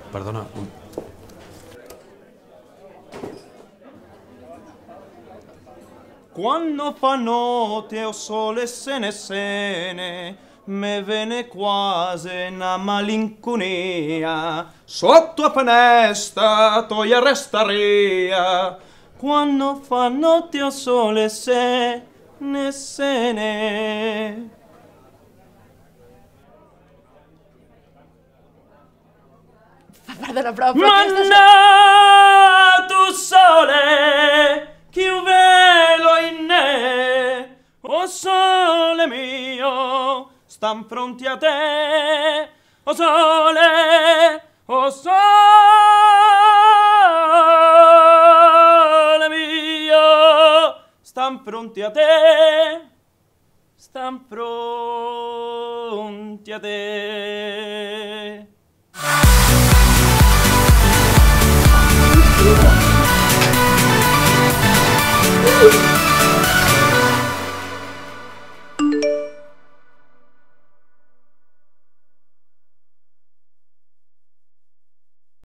Perdona, Quando fa notte o sole se ne, me viene quasi una malinconia. Sotto a finestra tu restaria. Quando fa notte o sole se ne. Perdona, però què estàs... Manna tu sole, chi un velo in ne, o sole mio, stan fronte a te, o sole mio, stan fronte a te, stan fronte a te.